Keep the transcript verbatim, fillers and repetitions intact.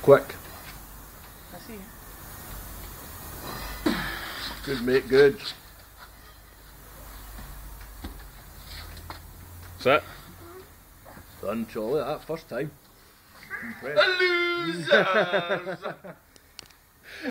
Quick. I see. Good, mate, good. That's it. Done, Charlie, that first time. Impressed. Losers!